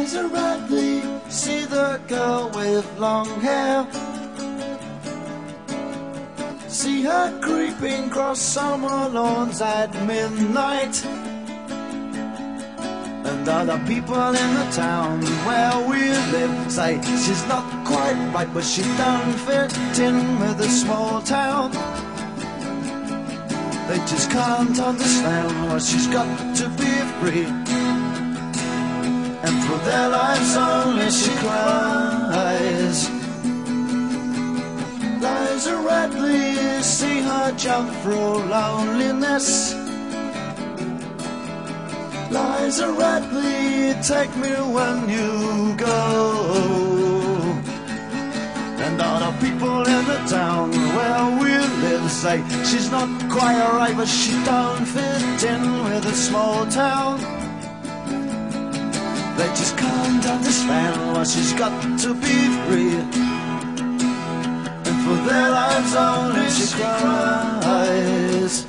Liza Radley, see the girl with long hair. See her creeping across summer lawns at midnight. And other people in the town where we live say she's not quite right, but she don't fit in with a small town. They just can't understand why she's got to be free, and for their lives only she cries. Liza Radley, see her jump through loneliness. Liza Radley, take me when you go. And other people in the town where we live say she's not quite right, but she don't fit in with a small town. They just can't understand why she's got to be free, and for their lives only she cries.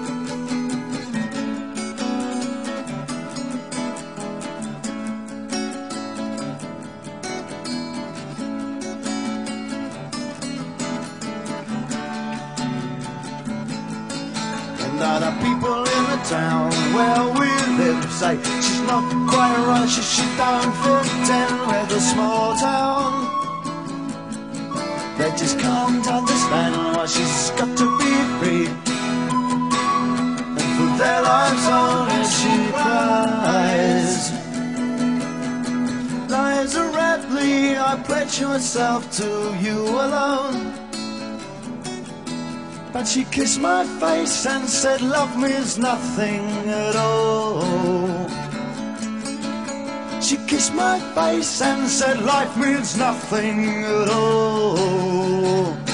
And other people in the town where we live say she's not quite right, she don't fit in with a small town. They just can't understand why she's got to be free, and for their lives only she cries. Liza Radley, I pledge myself to you alone. But she kissed my face and said love means nothing at all. She kissed my face and said life means nothing at all.